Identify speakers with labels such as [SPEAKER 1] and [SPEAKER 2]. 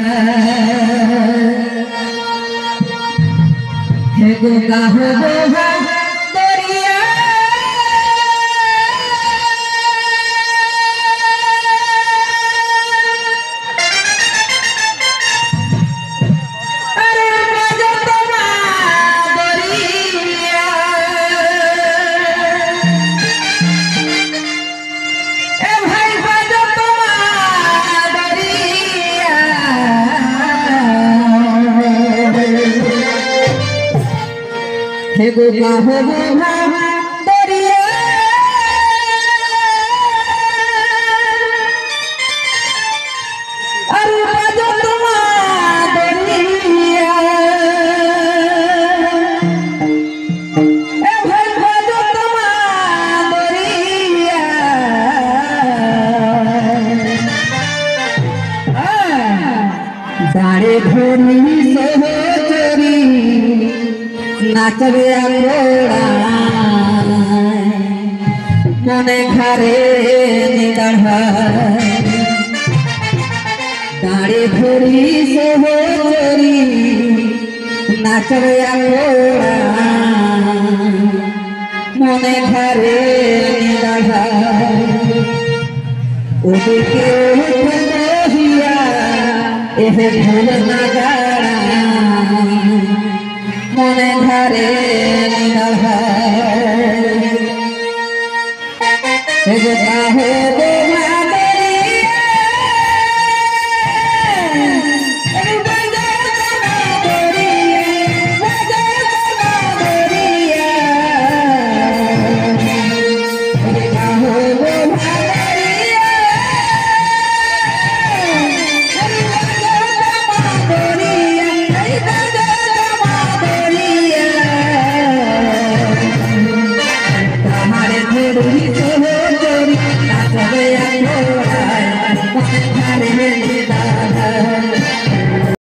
[SPEAKER 1] हे गोगा हो गोगा दरिया अरे बाजो तोरा दरिया ए भाई बाजो तोरा दरिया हे गोगा हो गोगा दरिया अरे बाजो तोरा दरिया ए भाई बाजो तोरा दरिया दाड़े धोनी से हो चोरी नाचबे आकोड़ा मने घरे निदढ़ दाड़े धोरी से हो चोरी नाचबे आकोड़ा मने घरे निदढ़ उठके उठिया एहे ढोल नगाड़ा मने घरे निदढ़ हे गोगा हो गोगा दरिया अरे बाजो तोरा दरिया बाजो तोरा दरिया हे गोगा हो गोगा दरिया अरे बाजो तोरा दरिया अरे बाजो तोरा दरिया हमारे धोरी से हो चोरी नाचबे आकोड़ा मने घरे